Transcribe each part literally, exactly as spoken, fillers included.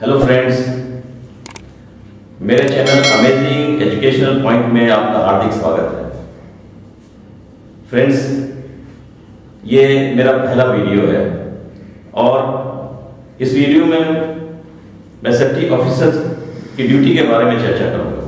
Hello friends, मेरे channel amazing educational point में आपका हार्दिक स्वागत है। फ्रेंड्स, ये मेरा पहला वीडियो है और इस वीडियो में मैं सेफ्टी ऑफिसर्स की ड्यूटी के बारे में चर्चा करूंगा।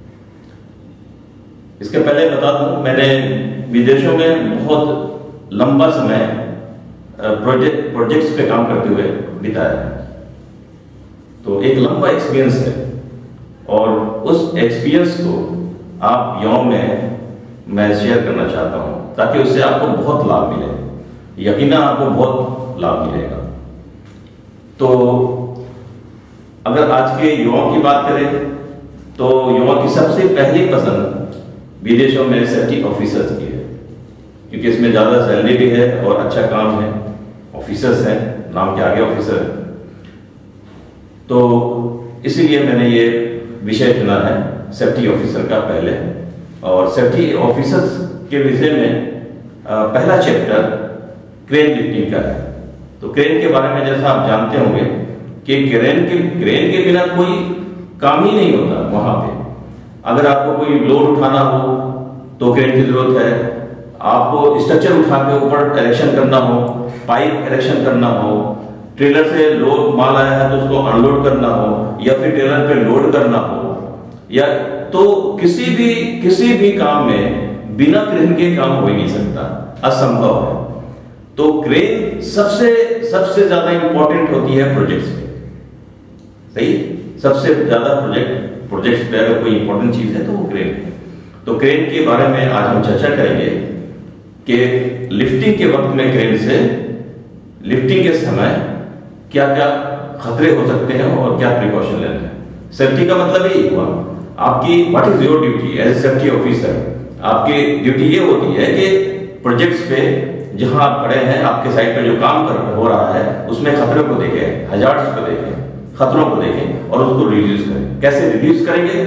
इसके पहले बता दूं, मैंने विदेशों में बहुत लंबा समय प्रोजेक्ट प्रोजेक्ट्स पे काम करते हुए बिताया है, तो एक लंबा एक्सपीरियंस है और उस एक्सपीरियंस को आप युवाओं में मैं शेयर करना चाहता हूं ताकि उससे आपको बहुत लाभ मिले। यकीनन आपको बहुत लाभ मिलेगा। तो अगर आज के युवाओं की बात करें तो युवा की सबसे पहली पसंद विदेशों में सेफ्टी ऑफिसर्स की है, क्योंकि इसमें ज़्यादा सैलरी भी है और अच्छा काम है। ऑफिसर्स हैं, नाम के आगे ऑफिसर है, तो इसीलिए मैंने ये विषय चुना है सेफ्टी ऑफिसर का पहले। और सेफ्टी ऑफिसर्स के विषय में पहला चैप्टर क्रेन लिफ्टिंग का है। तो क्रेन के बारे में जैसा आप जानते होंगे कि क्रेन के क्रेन के बिना कोई काम ही नहीं होता वहां पे। अगर आपको कोई लोड उठाना हो तो क्रेन की जरूरत है, आपको स्ट्रक्चर उठा के ऊपर इरेक्शन करना हो, पाइप इरेक्शन करना हो, ट्रेलर से लोड माल आया है तो उसको अनलोड करना हो, या फिर ट्रेलर पे लोड करना हो, या तो किसी भी किसी भी काम में बिना क्रेन के काम हो ही नहीं सकता, असंभव है। तो क्रेन सबसे सबसे ज्यादा इंपॉर्टेंट होती है प्रोजेक्ट्स पे। सही, सबसे ज्यादा प्रोजेक्ट प्रोजेक्ट्स पे अगर कोई इंपॉर्टेंट चीज है तो वो क्रेन है। तो क्रेन के बारे में आज हम चर्चा करेंगे कि लिफ्टिंग के वक्त में क्रेन से लिफ्टिंग के समय क्या क्या खतरे हो सकते हैं और क्या प्रिकॉशन लेना है। सेफ्टी का मतलब यही हुआ, आपकी what is your duty as a safety officer. आपकी ड्यूटी ये होती है कि प्रोजेक्ट्स पे जहां आप खड़े हैं, आपके साइड पे जो काम कर हो रहा है उसमें खतरों को देखें, हजार्ड्स को देखें, खतरों को देखें और उसको रिड्यूस करें। कैसे रिड्यूस करेंगे,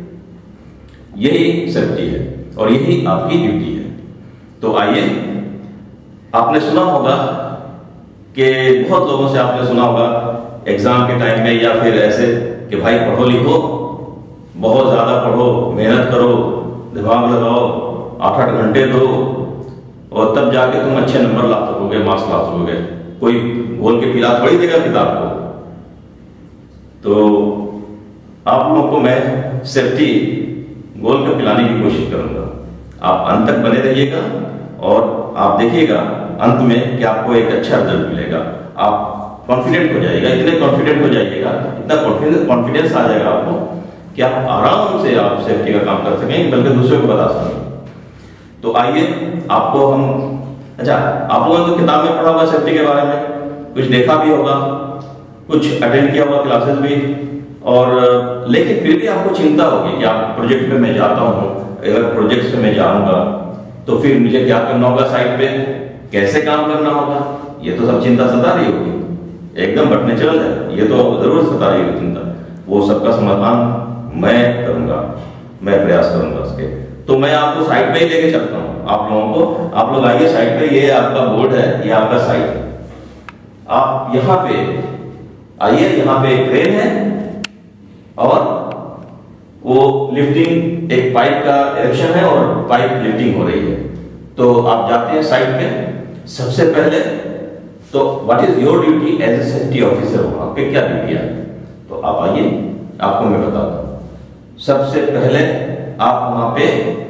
यही सेफ्टी है और यही आपकी ड्यूटी है। तो आइए, आपने सुना होगा कि बहुत लोगों से आपने सुना होगा एग्जाम के टाइम में या फिर ऐसे कि भाई पढ़ो लिखो, बहुत ज्यादा पढ़ो, मेहनत करो, दिमाग लगाओ, आठ आठ घंटे दो और तब जाके तुम अच्छे नंबर ला सकोगे, मार्क्स ला सकोगे। कोई घोल के पिला थोड़ी देगा किताब को। तो आप लोगों को मैं सेफ्टी घोल के पिलाने की कोशिश करूंगा। आप अंत तक बने रहिएगा और आप देखिएगा अंत में कि आपको एक अच्छा रिजल्ट मिलेगा। आप कॉन्फिडेंट हो जाएगा, इतने कॉन्फिडेंट हो जाइएगा, इतना कॉन्फिडेंस कॉन्फिडेंस आ जाएगा आपको कि आप आराम से आप सेफ्टी का काम कर सकेंगे, बल्कि दूसरे को बता सकेंगे। तो आइए, आपको हम अच्छा आप लोगों ने तो किताब में पढ़ा होगा सेफ्टी के बारे में, कुछ देखा भी होगा, कुछ अटेंड किया होगा क्लासेस भी, और लेकिन फिर भी आपको चिंता होगी कि आप प्रोजेक्ट पे मैं जाता हूँ, अगर प्रोजेक्ट पे मैं जाऊंगा तो फिर मुझे क्या करना होगा, साइड पे कैसे काम करना होगा, ये तो सब चिंता सता रही होगी। एकदम बटने चल जाए, ये तो जरूर सता रही होगी चिंता। वो सबका समाधान मैं करूंगा, मैं प्रयास करूंगा उसके। तो मैं आपको साइड पे ही लेके चलता हूँ आप लोगों को। आप लोग आइए साइड पे, ये आपका बोर्ड है, ये आपका साइड है। आप यहाँ पे आइए, यहाँ पे एक क्रेन है और वो लिफ्टिंग, एक पाइप का इरेक्शन है और पाइप लिफ्टिंग हो रही है। तो आप जाते हैं साइड पे। सबसे पहले तो what is your duty as a safety officer, वहां पे क्या ड्यूटी है। तो आप आइए, आपको मैं बताता हूं। सबसे पहले आप वहां पे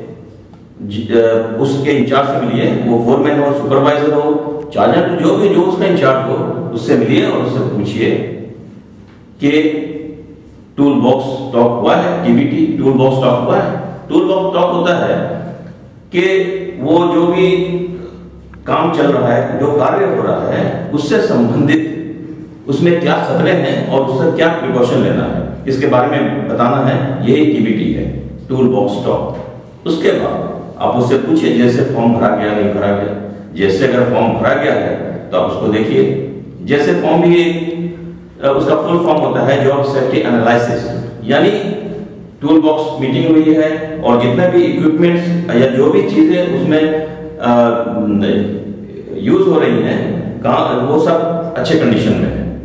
उसके इंचार्ज से मिलिए, वो फोरमैन हो, सुपरवाइजर हो, चार्जर, जो भी जो उसका इंचार्ज हो, उससे मिलिए और उससे पूछिए कि टूल बॉक्स स्टॉक हुआ है, टीबीटी टूल बॉक्स स्टॉक हुआ है। टूल बॉक्स स्टॉक होता है कि वो जो भी काम चल रहा है, जो कार्य हो रहा है, उससे संबंधित उसमें क्या खतरे हैं और उससे क्या प्रिकॉशन लेना है, इसके बारे में बताना है। यही टीबीटी है, टूल बॉक्स स्टॉक। उसके बाद आप उससे पूछिए जैसे फॉर्म भरा गया, नहीं भरा गया। जैसे अगर फॉर्म भरा गया है तो आप उसको देखिए। जैसे फॉर्म भी उसका फुल फॉर्म होता है जॉब सेफ्टी एनालिसिस, यानी टूल बॉक्स मीटिंग हुई है और जितने भी इक्विपमेंट्स या जो भी चीजें उसमें यूज हो रही हैं, वो सब अच्छे कंडीशन में है।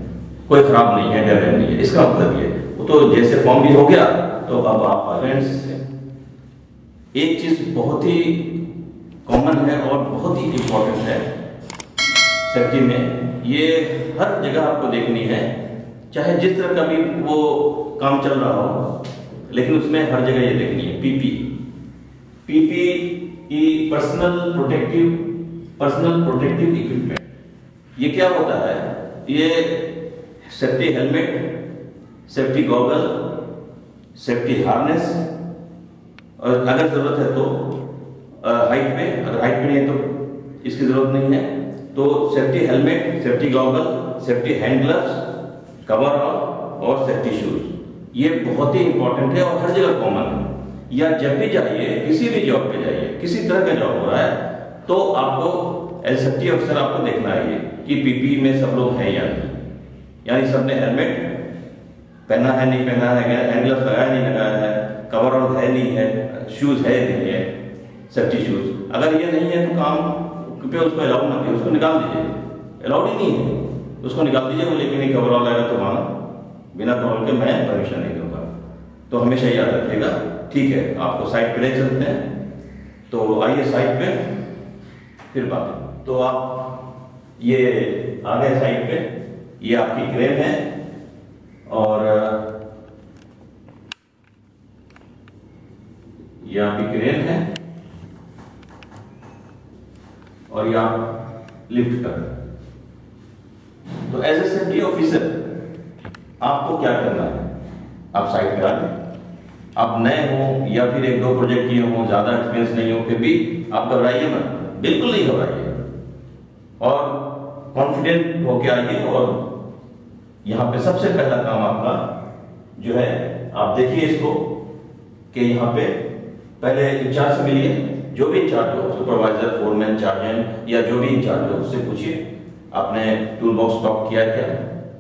कोई खराब नहीं है, डैमेज नहीं है, इसका मतलब ये वो तो जैसे फॉर्म भी हो गया। तो अब आप फ्रेंड्स, एक चीज बहुत ही कॉमन है और बहुत ही इंपॉर्टेंट है सेफ्टी में, ये हर जगह आपको देखनी है, चाहे जिस तरह का भी वो काम चल रहा हो, लेकिन उसमें हर जगह ये देखनी है PP. PP E personal protective personal protective equipment. ये क्या होता है? ये safety helmet, safety goggle, safety harness, और अगर जरूरत है तो हाइट पे, अगर हाइट पे नहीं है तो इसकी जरूरत नहीं है, तो safety helmet, safety goggle, safety hand gloves, cover all और सेफ्टी शूज। ये बहुत ही इंपॉर्टेंट है और हर जगह कॉमन है। या जब भी जाइए, किसी भी जॉब पे जाइए, किसी तरह का जॉब हो रहा है, तो आपको एज सेफ्टी ऑफिसर आपको देखना है कि पीपी में सब लोग हैं या नहीं, यानी सबने हेलमेट पहना है नहीं पहना है, हैंड ग्लव्स लगाया नहीं लगाया है, कवर ऑल है नहीं है, शूज है नहीं है, सेफ्टी शूज। अगर ये नहीं है तो काम पे उसको अलाउ मत कीजिए, उसको निकाल दीजिए, अलाउड ही नहीं है, उसको निकाल दीजिए। वो लेकिन नहीं कवर ऑल आएगा तो वहां बिना कवर के मैं परमिशन नहीं दूंगा। तो हमेशा याद रखिएगा। ठीक है, आपको साइट पे ले चलते हैं, तो आइए साइट पे फिर बात। तो आप ये आ गए साइट पे, ये आपकी क्रेन है और ये आपकी क्रेन है और ये आप लिफ्ट कर। तो एज ए सेफ्टी ऑफिसर आपको क्या करना है? आप साइट पे आ गए, आप नए हो या फिर एक दो प्रोजेक्ट किए हो, ज्यादा एक्सपीरियंस नहीं हो, फिर भी आप घबराइए मत, बिल्कुल नहीं घबराइए और कॉन्फिडेंट होके आइए। और यहाँ पे सबसे पहला काम आपका जो है, आप देखिए इसको कि यहाँ पे पहले इंचार्ज से मिलिए, जो भी इंचार्ज हो, सुपरवाइजर, फोरमैन, चार्जेंट या जो भी इंचार्ज हो, उससे पूछिए आपने टूल बॉक्स स्टॉक किया क्या,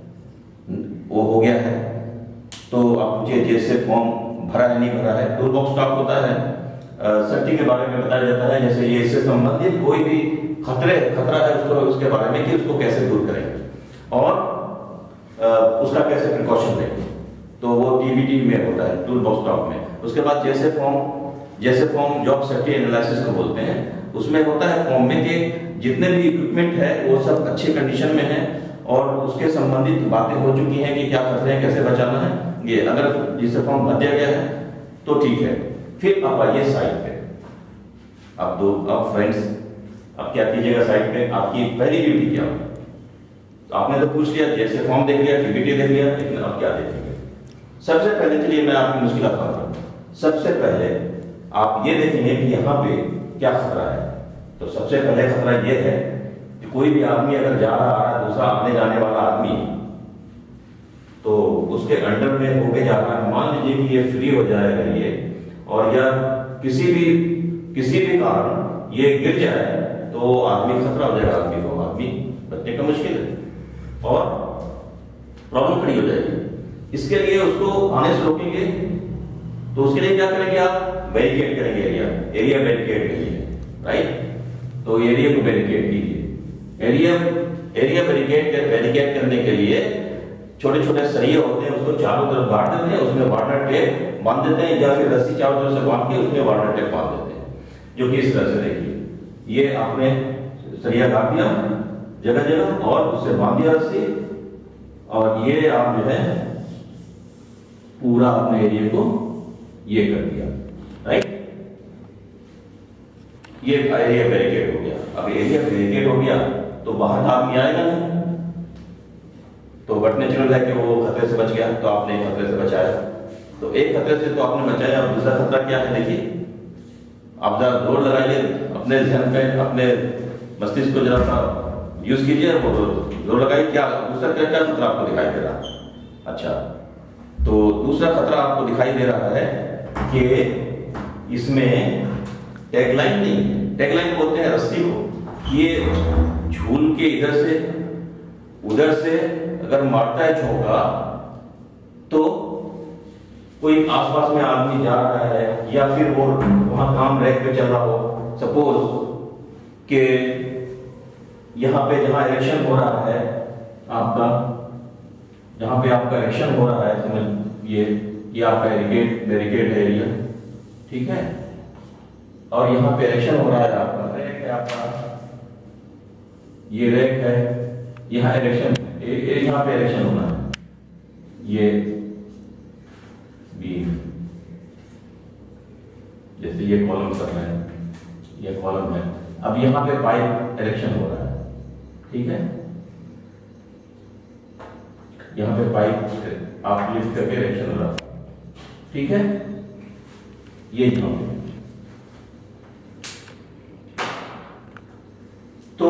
वो हो गया है तो आप पूछिए जैसे फॉर्म भरा है नहीं भरा है। टूल बॉक्स स्टॉक होता है सेफ्टी के बारे में बताया जाता है, जैसे ये इससे संबंधित कोई भी खतरे खतरा है उसको, उसके बारे में कि उसको कैसे दूर करेंगे और आ, उसका कैसे प्रिकॉशन लेंगे, तो वो टीबीटी में होता है, टूल बॉक्स स्टॉक में। उसके बाद जैसे फॉर्म जैसे फॉर्म जॉब सेफ्टी एनालिसिस को बोलते हैं, उसमें होता है फॉर्म में कि जितने भी इक्विपमेंट है वो सब अच्छे कंडीशन में है और उसके संबंधित बातें हो चुकी हैं कि क्या खतरे हैं, कैसे बचाना है। ये अगर जिससे फॉर्म भर दिया गया है तो ठीक है। फिर आप आइए साइट पे। आप दो अब फ्रेंड्स आप क्या कीजिएगा साइट पे, आपकी पहली ड्यूटी क्या होगी? तो आपने तो पूछ लिया, जैसे फॉर्म देख लिया, टीबीटी देख लिया, लेकिन अब क्या देखेंगे? सबसे पहले चलिए मैं आपकी मुश्किल कम करूं। सबसे पहले आप ये देखेंगे कि यहाँ पे क्या खतरा है। तो सबसे पहले खतरा ये है कि कोई भी आदमी अगर जा रहा आ रहा दूसरा आने जाने वाला आदमी, तो उसके अंडर में होके जा रहा है, मान लीजिए कि ये फ्री हो जाएगा ये, और या किसी भी किसी भी कारण ये गिर जाए तो आदमी खतरा हो जाएगा, आदमी को आदमी बचने का मुश्किल है और प्रॉब्लम खड़ी हो जाएगी। इसके लिए उसको आने से रोकेंगे, तो उसके लिए क्या करेंगे? आप बैरिकेड करेंगे, एरिया एरिया बैरिकेड करिए, राइट? तो एरिया को बैरिकेड कीजिए। एरिया एरिया बैरिकेड बैरिकेड करने के लिए छोटे छोटे सरिये होते हैं, उसको चारों तरफ बांट देते हैं, उसमें वार्नर टेप बांध देते हैं या फिर रस्सी चारों तरफ से बांध के उसमें वार्नर टेप बांध देते हैं, जो कि इस तरह से देखिए, ये आपने सरिया काट दिया जगह जगह और उससे बांध दिया रस्सी, और ये आप जो है पूरा अपने एरिया को ये कर दिया, राइट? ये एरिया बैरिकेड हो गया। अब एरिया बैरिकेड हो गया तो बाहर का आदमी आएगा नहीं, तो बट नेचुरल है कि वो खतरे से बच गया, तो आपने एक खतरे से बचाया। तो एक खतरे से तो आपने बचाया, और दूसरा खतरा क्या है देखिए, आप जरा जोर लगाइए अपने ध्यान पे, अपने मस्तिष्क को जरा सा यूज कीजिए, वो जोर लगाइए। क्या दूसरा क्या क्या खतरा आपको दिखाई दे रहा है? अच्छा, तो दूसरा खतरा आपको दिखाई दे रहा है कि इसमें टैगलाइन नहीं, टैगलाइन बोलते हैं रस्सी को, ये झूल के इधर से उधर से अगर मारता है झोंका, तो कोई आसपास में आदमी जा रहा है या फिर वो वहां काम रैक पे चल रहा हो, सपोज कि यहाँ पे जहां इलेक्शन हो रहा है आपका, जहाँ पे आपका इरेक्शन हो रहा है, समझ ये ये आपका बैरिकेड बैरिकेड है एरिया, ठीक है। और यहाँ पे इरेक्शन हो रहा है, आपका रैक है, आपका ये रैक है, यहाँ इरेक्शन है, यहाँ पे इरेक्शन होना है, ये बीम, जैसे ये कॉलम कर रहे हैं, ये कॉलम है। अब यहाँ पे पाइप इरेक्शन हो रहा है, ठीक है। यहाँ पे पाइप आप लिफ्ट करके इरेक्शन हो रहा है, ठीक है। ये यहाँ पे तो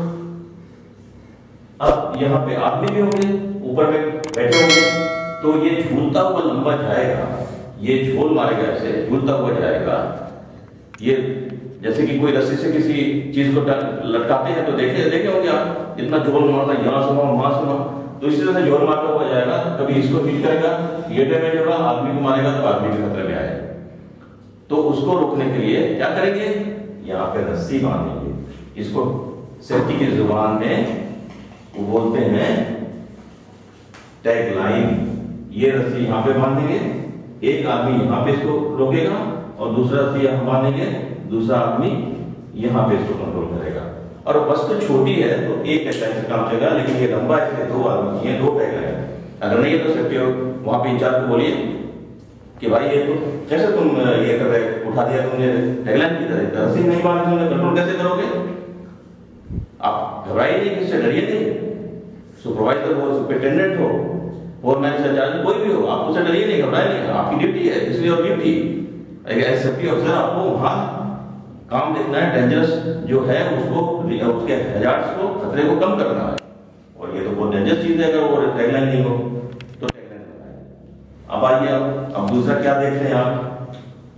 अब यहाँ पे आदमी भी होंगे, ऊपर में बैठे होंगे, तो ये झूलता हुआ लंबा जाएगा, ये झोल मारेगा, ऐसे झूलता हुआ जाएगा। ये जैसे कि कोई रस्सी से किसी चीज को लटकाते हैं तो देखे देखे होंगे आप, इतना झोल मारता है, यहाँ सुना वहां सुना, तो इसी तरह से झोल मारता हुआ जाएगा। कभी इसको हिट करेगा, ये डैमेज होगा, आदमी को मारेगा तो आदमी के खतरे में आएगा। तो उसको रोकने के लिए क्या करेंगे, यहाँ पे रस्सी बांधेंगे। इसको सेफ्टी की जुबान में वो बोलते हैं टैग लाइन। ये रस्सी यहाँ पे बांधेंगे, एक आदमी यहाँ पे इसको रोकेगा और दूसरा रस्सी यहाँ बांधेंगे, दूसरा आदमी यहाँ पे इसको कंट्रोल करेगा। और बस तो छोटी है तो एक टैग से काम चलेगा, लेकिन ये लंबा है इसलिए दो आदमी चाहिए, दो टैग है। अगर नहीं है तो सेफ्टी हो वहां पे इंचार्ज को बोलिए कि भाई ये तो कैसे तुम ये कर रहे, उठा दिया तुमने टैगलाइन की तरह, रस्सी नहीं बांधी तुमने, कंट्रोल कैसे करोगे? आप घबराइए नहीं, किससे डरिए नहीं। सुपरवाइजर हो, सुपरिटेंडेंट हो, और मैनेजर चार्ज कोई भी हो, आप उससे डरिए नहीं, घबराइए नहीं, आपकी ड्यूटी है, इसलिए और ड्यूटी एज सेफ्टी ऑफिसर आपको वहां काम देखना है, डेंजरस जो है उसको, उसके हैजार्ड्स को, खतरे को कम करना है। और ये तो बहुत डेंजरस चीज है, अगर वो टैगलाइन नहीं हो तो टैगलाइन बनाए। अब आइए आप अब दूसरा क्या देखते हैं आप,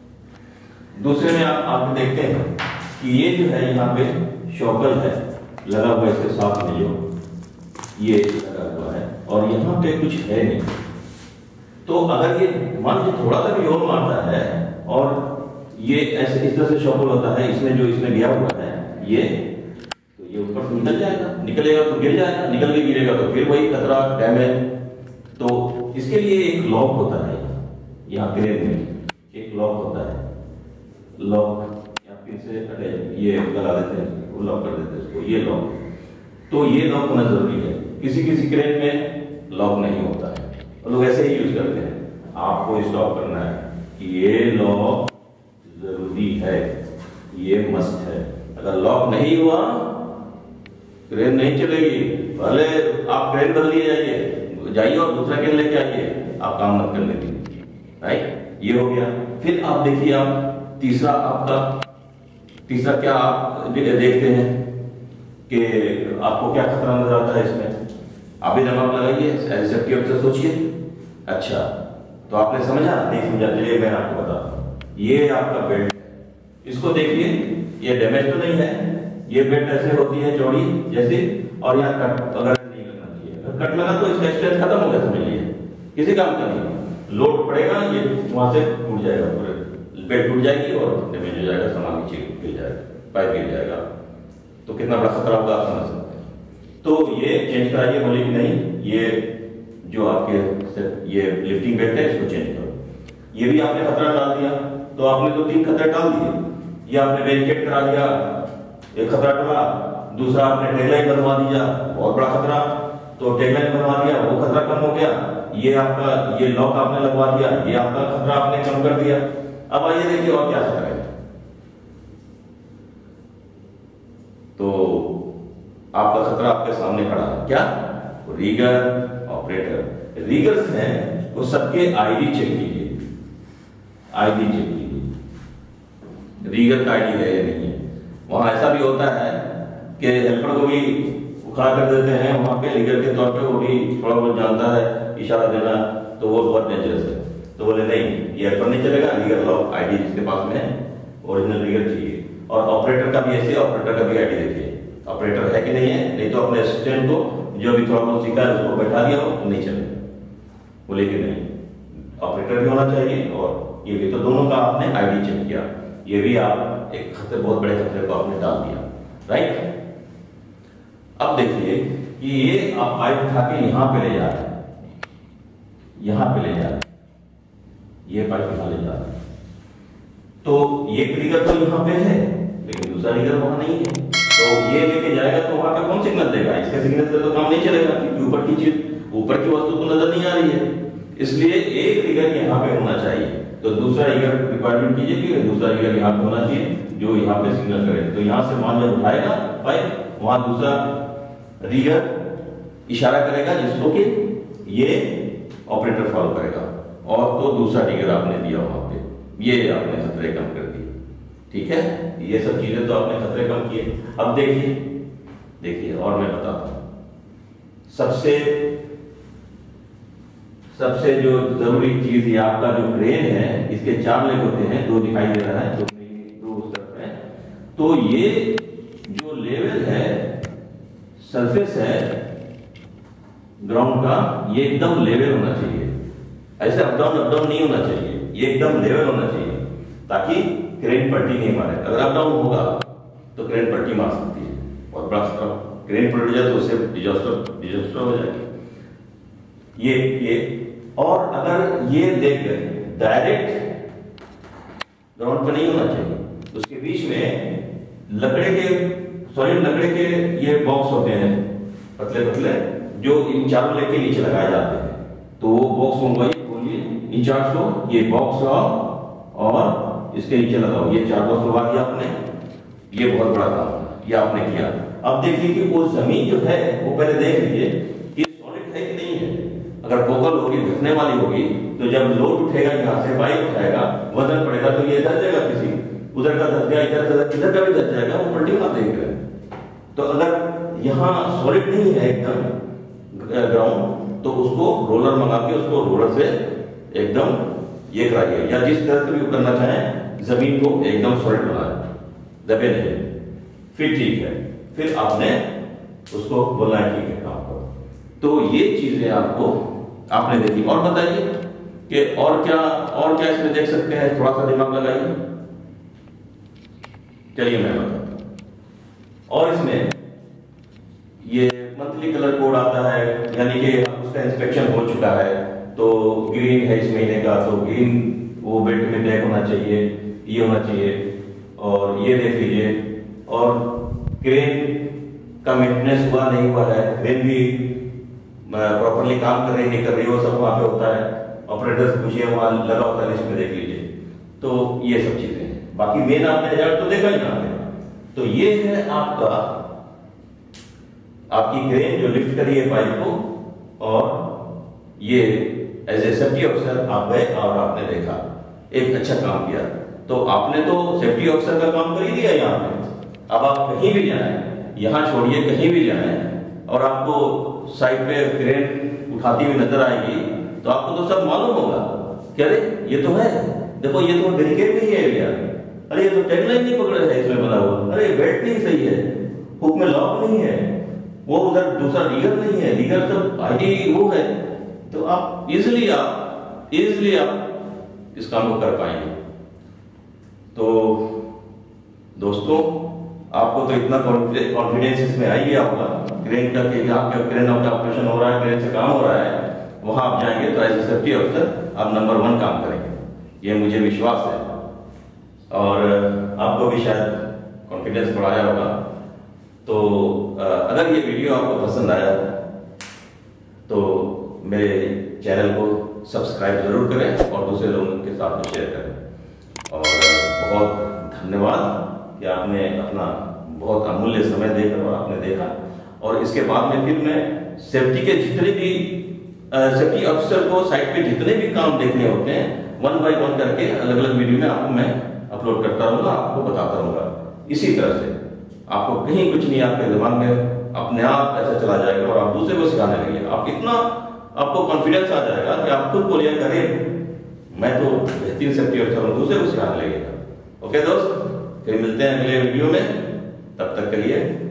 दूसरे में आप आप देखते हैं कि ये जो है यहाँ पे शॉकल है लगा हुआ, इसके साथ में जो ये लगा हुआ है और यहाँ पे कुछ है नहीं। तो अगर ये मान लीजिए थोड़ा सा भी और मारता है और ये ऐसे इस तरह से शॉकल होता है, इसमें जो इसमें गया हुआ है ये, तो ये ऊपर से निकल जाएगा, निकलेगा तो गिर जाएगा, निकल के गिरेगा तो फिर वही खतरा डैमेज। तो इसके लिए एक लॉक होता है, यहाँ क्रेन में एक लॉक होता है, लॉक या फिर से ये लगा देते हैं, लॉक कर देते हैं इसको, ये लॉक। तो ये लॉक होना जरूरी है, किसी किसी क्रेन में लॉक नहीं होता है, लोग ऐसे ही यूज करते हैं। आपको स्टॉप करना है कि ये लॉक जरूरी है, ये मस्ट है। अगर लॉक नहीं हुआ क्रेन नहीं चलेगी, भले आप क्रेन बदल लिए जाइए जाइए और दूसरा क्रेन लेके आइए, आप काम मत करने दीजिए, राइट। ये हो गया। फिर आप देखिए, आप तीसरा आपका तीसरा क्या आप देखते हैं कि आपको क्या खतरा नजर आता है इसमें, आप भी दिमाग लगाइए, एज सेफ्टी ऑफिसर सोचिए। अच्छा, तो आपने समझा नहीं समझा, चलिए मैं आपको बताता हूँ। ये आपका बेल्ट है, इसको देखिए, ये डैमेज तो नहीं है, ये बेल्ट ऐसे होती है चौड़ी जैसे, और यहाँ कट अगर नहीं लगना चाहिए, अगर कट लगा तो इसका स्ट्रेंथ खत्म हो गया, समझ लीजिए किसी काम का नहीं, लोड पड़ेगा ये वहां से टूट जाएगा, पूरे बेल्ट टूट जाएगी और डैमेज हो जाएगा, सामान नीचे गिर जाएगा, पाइप गिर जाएगा, तो कितना बड़ा खतरा होगा आप समझ सकते हैं। तो ये चेंज कराइए, बोले कि नहीं ये जो आपके ये लिफ्टिंग बेल्ट है इसको चेंज करो। ये भी आपने खतरा डाल दिया, तो आपने तो तीन खतरे डाल दिए। ये आपने बैरिकेड करा दिया, एक खतरा टला, दूसरा आपने टैगलाइन बनवा दिया, बहुत बड़ा खतरा, तो टैगलाइन बनवा दिया, वो खतरा कम हो गया। ये आपका ये लॉक आपने लगवा दिया, ये आपका खतरा आपने कम कर दिया। अब आइए देखिए और क्या खतरा है। तो आपका खतरा आपके सामने खड़ा है, क्या? Rigger operator. रीगर्स हैं वो सबके आईडी चेक कीजिए, आईडी चेक कीजिए, रीगर का आईडी है या नहीं है। वहां ऐसा भी होता है कि हेल्पर को भी खड़ा कर देते हैं वहां पे रीगर के तौर पे, वो भी थोड़ा बहुत जानता है इशारा देना, तो वो बहुत डेंजरस है। तो बोले नहीं, ये हेल्पर नहीं चलेगा, रीगर लॉक आईडी जिसके पास में है ओरिजिनल रीगर चाहिए। और ऑपरेटर का भी ऐसे, ऑपरेटर का भी आईडी देखिए, ऑपरेटर है कि नहीं है, नहीं तो अपने असिस्टेंट को जो भी थोड़ा बहुत सीखा है उसको बैठा दिया, वो नहीं चलेगा। बोले कि नहीं, ऑपरेटर भी होना चाहिए और ये भी, तो दोनों का आपने आईडी चेक किया, ये भी आप एक खतरे, बहुत बड़े खतरे को आपने डाल दिया, राइट। अब देखिए कि ये आप पाइप उठा के यहाँ पे ले जा रहे हैं, यहाँ पे ले जा रहा है, ये पाइप यहाँ ले जा रहा है। तो ये ट्रिगर तो यहाँ पे है लेकिन दूसरा ट्रिगर वहां नहीं है, तो ये लेके जाएगा तो वहां पे कौन सिग्नल देगा? इसका सिग्नल से तो काम नहीं चलेगा क्योंकि ऊपर की चीज, ऊपर की वस्तु तो नजर नहीं आ रही है। इसलिए एक ट्रिगर यहाँ पे होना चाहिए, तो दूसरा ट्रिगर रिक्वायरमेंट कीजिए कि दूसरा ट्रिगर यहाँ पे होना चाहिए जो यहाँ पे सिग्नल करे। तो यहाँ से मान जब उठाएगा पाइप, वहां दूसरा ट्रिगर इशारा करेगा जिसको कि ये ऑपरेटर फॉलो करेगा, और तो दूसरा ट्रिगर आपने दिया वहां पे, ये आपने खतरे कम कर दिए। ठीक है, ये सब चीजें तो आपने खतरे कम किए। अब देखिए देखिए और मैं बताता हूं, सबसे सबसे जो जरूरी चीज है आपका जो क्रेन है, इसके चार लेग होते हैं, दो दिखाई दे रहा है, दो दो उस तरफ है। तो ये जो लेवल है, सरफेस है ग्राउंड का, ये एकदम लेवल होना चाहिए, ऐसे अप डाउन अप डाउन नहीं होना चाहिए, ये एकदम लेवल होना चाहिए ताकि क्रेन पलटी नहीं मारे। अगर अप डाउन होगा तो क्रेन पलटी मार सकती है और बड़ा क्रेन पलट जाए तो उससे डिजास्टर डिजास्टर हो जाएगी। ये ये और अगर ये लेग डायरेक्ट ग्राउंड पर नहीं होना चाहिए, उसके बीच में लकड़े के सॉलिड लकड़े के ये बॉक्स होते हैं पतले पतले, जो इन चारों लेग के नीचे लगाए जाते हैं। तो वो बॉक्स होंगे, बोलिए इंचार्ज को ये बॉक्स लगाओ और इसके नीचे लगाओ, ये चार बॉक्स लगा दिया आपने, ये बहुत बड़ा काम है, ये आपने किया। अब देखिए कि वो जमीन जो है वो पहले देख लीजिए कि सॉलिड है कि नहीं है। अगर बोकल होगी, धसने वाली होगी, तो जब लोड उठेगा यहाँ से, पाइप उठाएगा, वजन पड़ेगा तो ये धस जाएगा, किसी उधर का धस गया, इधर इधर का भी धस जाएगा, वो पलटी मार देगा। तो अगर यहाँ सॉलिड नहीं है एकदम ग्राउंड, तो उसको रोलर मंगा के उसको रोलर से एकदम ये कराइए, या जिस तरह से भी करना चाहें जमीन को एकदम सॉलिड बनाए, दबे नहीं, फिर ठीक है, फिर आपने उसको बोलना है ठीक है काम करो। तो ये चीजें आपको आपने देखी। और बताइए कि और क्या और क्या इसमें देख सकते हैं, थोड़ा सा दिमाग लगाइए। चलिए मैं बताता हूं। और इसमें ये मंथली कलर कोड आता है, यानी कि उसका इंस्पेक्शन हो चुका है, तो ग्रीन है इस महीने का, तो ग्रीन वो बेल्ट में टैग होना चाहिए, ये होना चाहिए। और ये देख लीजिए, और क्रेन का मेंटेनेंस हुआ नहीं हुआ है, क्रेन भी प्रॉपरली काम कर रही नहीं कर रही, वो सब वहां पे होता है। ऑपरेटर से पूछिए, वहां लगा होता है, लिस्ट में देख लीजिए। तो ये सब चीजें हैं। बाकी मेन आपने रिजल्ट तो देखा ही यहाँ पे। तो ये है आपका आपकी क्रेन जो लिफ्ट करी है पाइप को, और ये एज ए सेफ्टी ऑफिसर आप गए और आपने देखा, एक अच्छा काम किया। तो आपने तो सेफ्टी ऑफिसर का काम कर ही दिया यहाँ पे। अब आप कहीं भी जाएं, यहाँ छोड़िए कहीं भी जाएं, और आपको साइड पे क्रेन उठाती हुई नजर आएगी, तो आपको तो सब मालूम होगा कि अरे ये तो है, देखो ये तो बैरिकेड नहीं है एरिया, अरे ये तो टैगलाइन नहीं पकड़ है इसमें बना हुआ, अरे बेल्ट नहीं सही है, हुक में लॉक नहीं है, वो उधर दूसरा रीगर नहीं है, रीगर तो आईडी वो है। तो आप इजिली आप इजिली आप इस काम को कर पाएंगे। तो दोस्तों, आपको तो इतना कॉन्फिडेंस इसमें आ ही गया होगा क्रेन का, कि जहाँ पे क्रेन का ऑपरेशन हो रहा है, क्रेन से काम हो रहा है, वहां आप जाएंगे तो एज ए सेफ्टी ऑफिसर आप नंबर वन काम करेंगे, ये मुझे विश्वास है। और आपको भी शायद कॉन्फिडेंस बढ़ाया होगा। तो अगर ये वीडियो आपको पसंद आया तो मेरे चैनल को सब्सक्राइब जरूर करें और दूसरे लोगों के साथ में शेयर करें। और बहुत धन्यवाद कि आपने अपना बहुत अमूल्य समय देकर और आपने देखा। और इसके बाद में फिर मैं सेफ्टी के जितने भी सेफ्टी ऑफिसर को साइट पे जितने भी काम देखने होते हैं, वन बाय वन करके अलग अलग वीडियो में आपको मैं अपलोड करता रहूंगा, आपको बताता रहूंगा। इसी तरह से आपको कहीं कुछ नहीं, आपके दिमाग में अपने आप ऐसा चला जाएगा और आप दूसरे को सिखाने लगेंगे। आप इतना आपको कॉन्फिडेंस आ जाएगा कि आप खुद बोलिए, करें मैं तो बेहतरीन सेफ्टी ऑफिसर हूं, दूसरे को सिखाने लगेगा। ओके दोस्त, फिर मिलते हैं अगले वीडियो में, तब तक के लिए